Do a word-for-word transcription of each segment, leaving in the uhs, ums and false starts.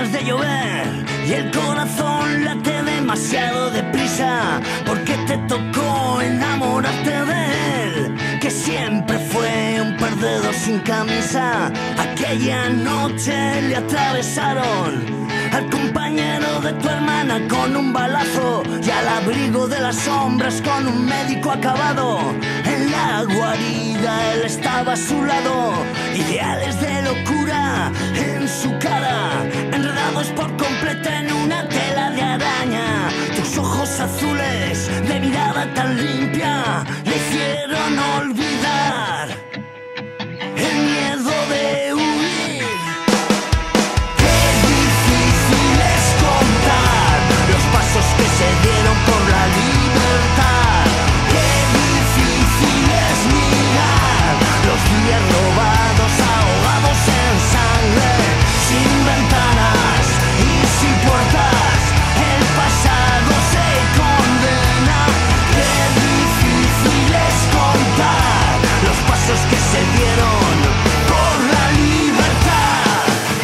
ganas de llover y el corazón late demasiado deprisa, porque te tocó enamorarte de él, que siempre fue un perdedor sin camisa. Aquella noche le atravesaron al compañero de tu hermana con un balazo, y al abrigo de las sombras con un médico acabado. En la guarida él estaba a su lado, ideales de locura en su cara, enredados por completo en una tela de araña. Tus ojos azules de mirada tan limpia le hicieron olvidar el miedo de huir. Qué difícil es contar los pasos que se dieron por la libertad. Qué difícil es mirar los días robados, ahogados en sangre, sin ventanas y sin puertas. El pasado se condena. Qué difícil es contar los pasos que se dieron por la libertad.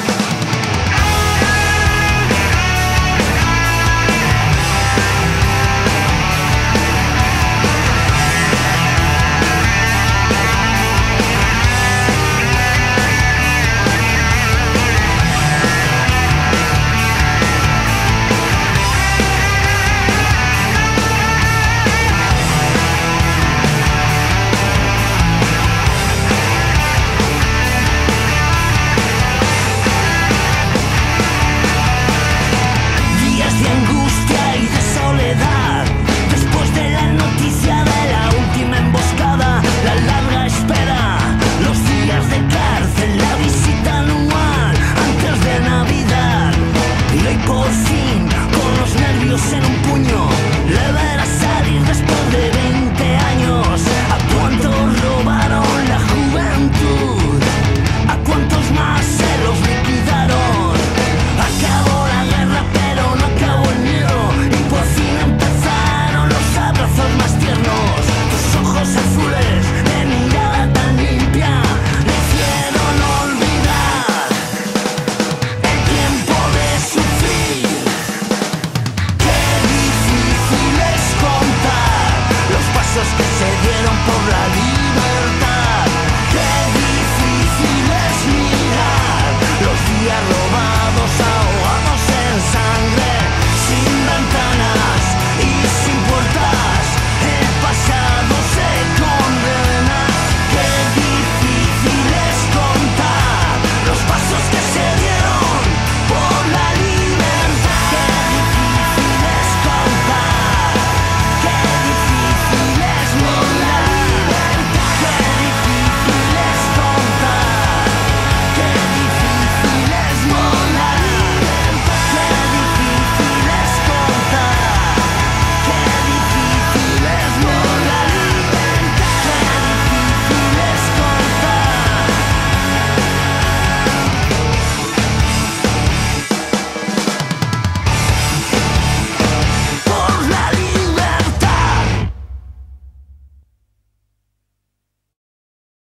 Días de angustia y de soledad, después de la noticia de la última emboscada, la larga espera, los días de cárcel, la visita anual antes de Navidad. Y hoy por fin, con los nervios en un puño, le verás salir después de veinte años. ¿A cuántos robaron la juventud? ¿A cuántos más se los liquidaron? Acabó la guerra pero no acabó el miedo, y por fin empezaron los abrazos más tiernos. Tus ojos azules de mirada tan limpia le hicieron olvidar el tiempo de sufrir. Qué difícil es contar los pasos que se dieron por la